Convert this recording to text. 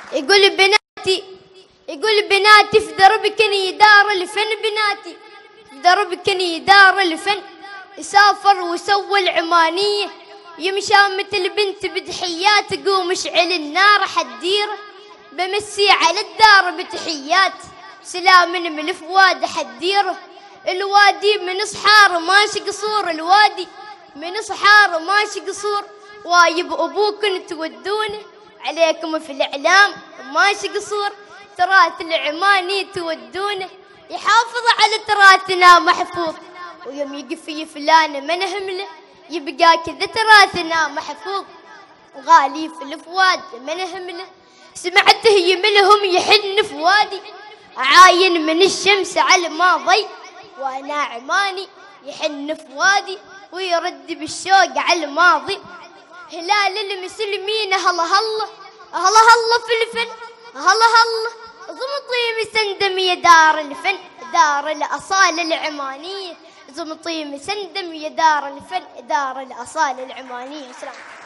يقول بناتي، يقول بناتي في دربكني دار الفن، بناتي في دربكني دار الفن. سافر وسوى العمانية، يمشى مثل بنت بتحيات، قوم اشعل النار حديره. بمسي على الدار بتحيات، سلام من الفواد حديره. الوادي من صحار ماشي قصور، الوادي من صحار ماشي قصور. وايب ابوكن تودونه، عليكم في الاعلام ماشي قصور. تراث العماني تودونه، يحافظ على تراثنا محفوظ. ويوم يقفي فلان من همله، يبقى كذا تراثنا محفوظ. غالي في الفواد من همله، سمعته يملهم يحن فوادي. عاين من الشمس على الماضي، وانا عماني يحن فوادي. ويرد بالشوق على الماضي. هلال المسلمين هلا هلا، هلا هلا في الفن، هلا هلا زمطي مسندم يا دار الفن، دار الأصالة العمانية. زمطي مسندم يا دار الفن، دار الأصالة العمانية. سلام.